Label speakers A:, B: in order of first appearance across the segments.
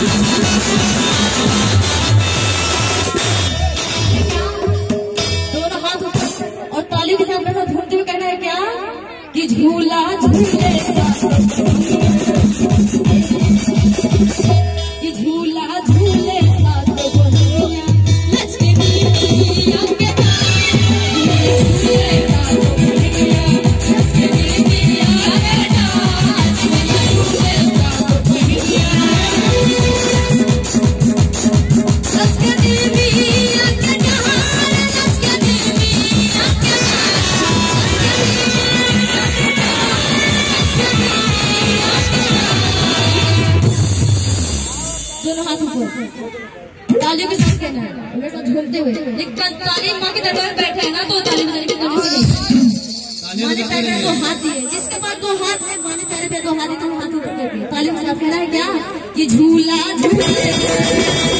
A: दोनों हाथ ऊपर और ताली के साथ ऐसा झूमते हुए कहना है क्या कि झूला झूले कि झूला झूले तालियों के साथ कहना है मेरे साथ झूमते हुए। ताली माँ के दरबार बैठे है ना तो ताली बजाने की कोशिश नहीं। माँ ने पैर पे 2 हाथ दिए, जिसके पास 2 हाथ है माँ ने पैर पे 2 हाथ दिए तो हाथ ऊपर कर दिए। तालियों के साथ कहना है क्या कि झूला झूले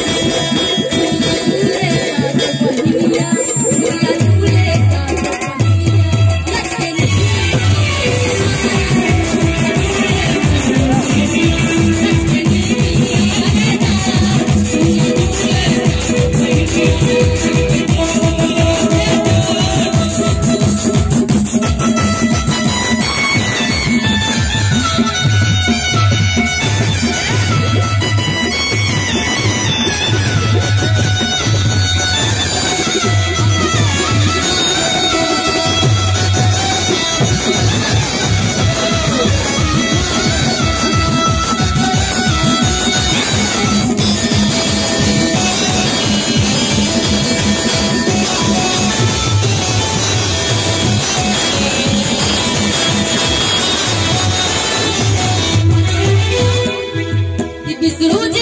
A: विष्णु